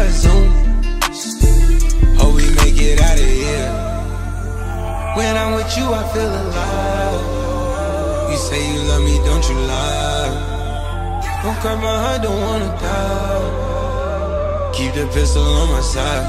by Zoom. Hope we make it out of here. When I'm with you, I feel alive. You say you love me, don't you lie. Don't cry my heart, don't wanna die. Keep the pistol on my side.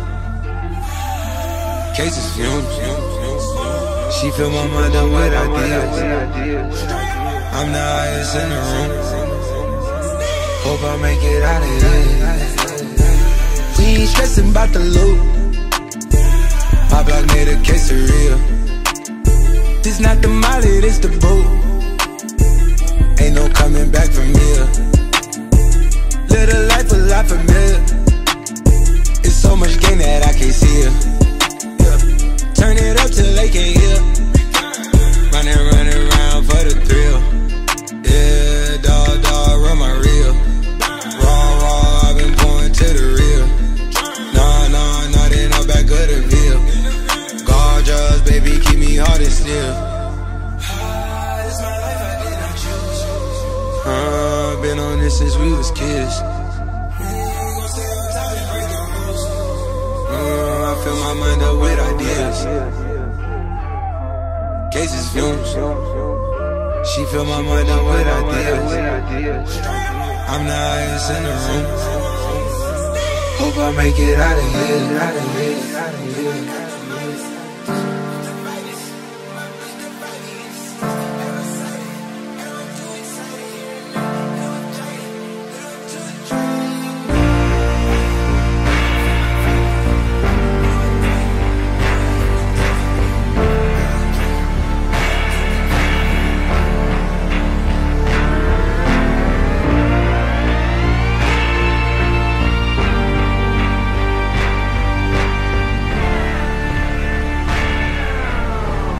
Cases fumes. She fill my mind up with ideas. I'm the highest in the room. Hope I make it out of here. We ain't stressing about the loot. My block made a quesadilla. This not the molly, this the boot. Ain't no coming back from here. Live a life a lot familiar. It's so much gain that I can't see it. Turn it up till they can't hear. Running around for the thrill. Yeah, dog, run my reel. Raw, I've been going to the real. Nah, they not back of the veil. Gorgeous, baby, keep me hard and still. It's my life, I did not choose. Been on this since we was kids. I fill my mind up with ideas. Cases fumes. She fill my mind up with ideas. I'm the highest in the room. Hope I make it out of here.